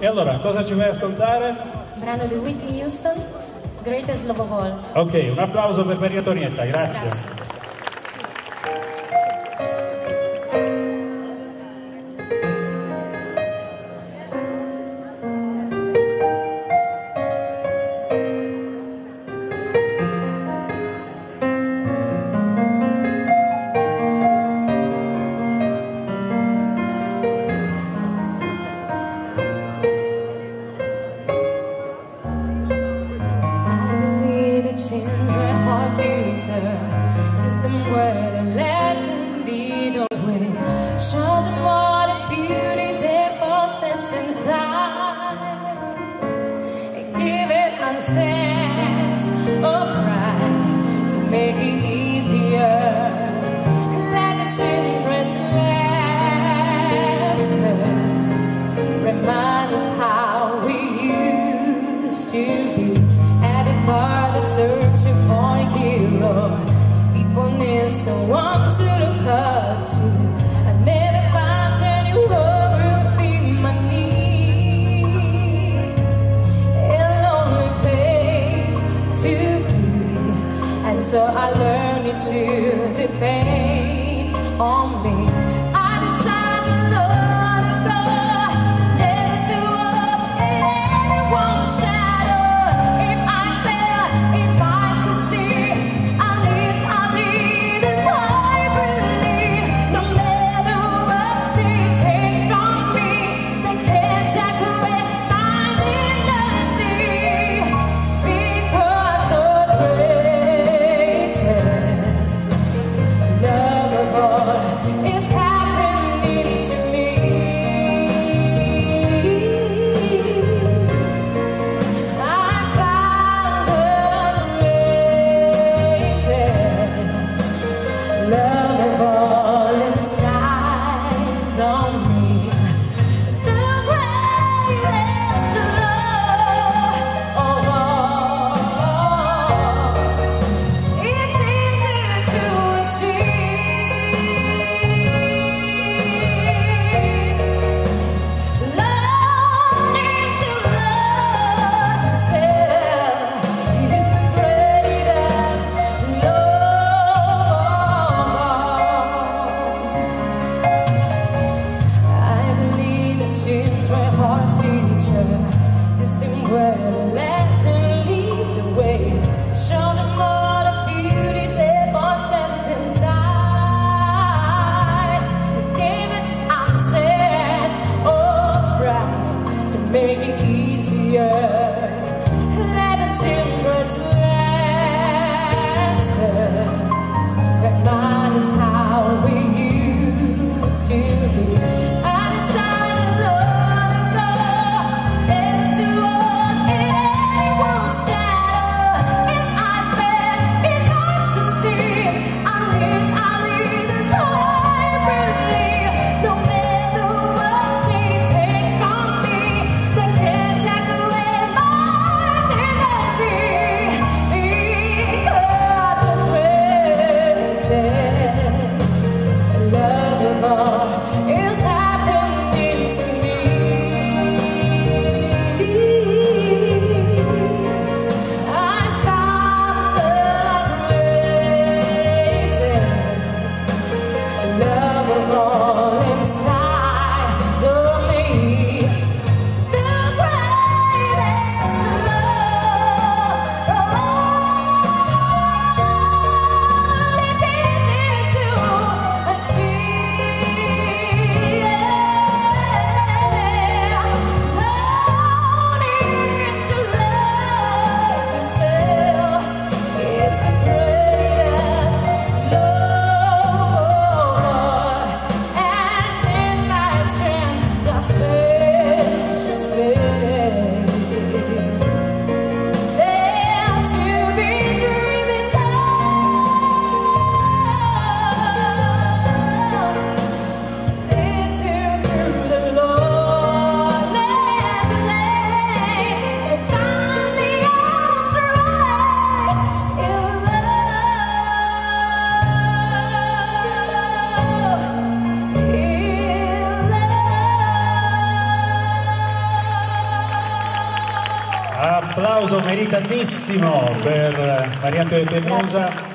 E allora, cosa ci vai a ascoltare? Brano di Whitney Houston, Greatest Love of All. Ok, un applauso per Maria Antonietta, grazie. Grazie. Children heart beater, just them where they let him lead away. Show them what a beauty they possess inside. Give it unset or pride to make it easier. Let the children's laughter remind us how we used to be. Everybody searching for a hero. People need someone to look up to. I never found anyone who would be my needs. A lonely place to be, and so I learned to depend on me. I decided to let it go, never to up in anyone's shadow. Just them where they let him lead the way. Show them all the beauty they possess inside. Gave it unsaid or pride to make it easier. Let the children's laughter remind us how we used to be. I decided to let it go, never to walk in anyone's shadow. If I bet it hurts to see, at least I leave this heart believe. No matter what they take from me, they can't take away my identity. Because the greatest love of all is happy. Applauso meritatissimo per Maria Antoinetta Musa.